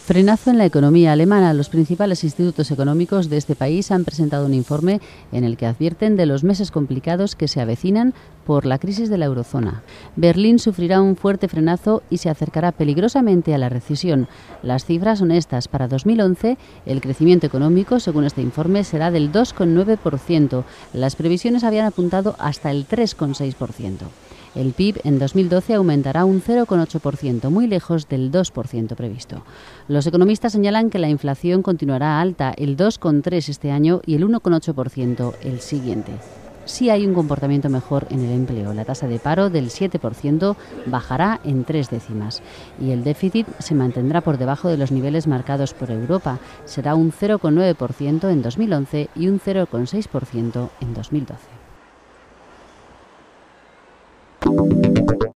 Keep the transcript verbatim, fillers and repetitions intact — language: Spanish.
Frenazo en la economía alemana. Los principales institutos económicos de este país han presentado un informe en el que advierten de los meses complicados que se avecinan por la crisis de la eurozona. Berlín sufrirá un fuerte frenazo y se acercará peligrosamente a la recesión. Las cifras son estas. Para dos mil once, el crecimiento económico, según este informe, será del dos coma nueve por ciento. Las previsiones habían apuntado hasta el tres coma seis por ciento. El P I B en dos mil doce aumentará un cero coma ocho por ciento, muy lejos del dos por ciento previsto. Los economistas señalan que la inflación continuará alta, el dos coma tres por ciento este año y el uno coma ocho por ciento el siguiente. Sí hay un comportamiento mejor en el empleo. La tasa de paro del siete por ciento bajará en tres décimas y el déficit se mantendrá por debajo de los niveles marcados por Europa. Será un cero coma nueve por ciento en dos mil once y un cero coma seis por ciento en dos mil doce.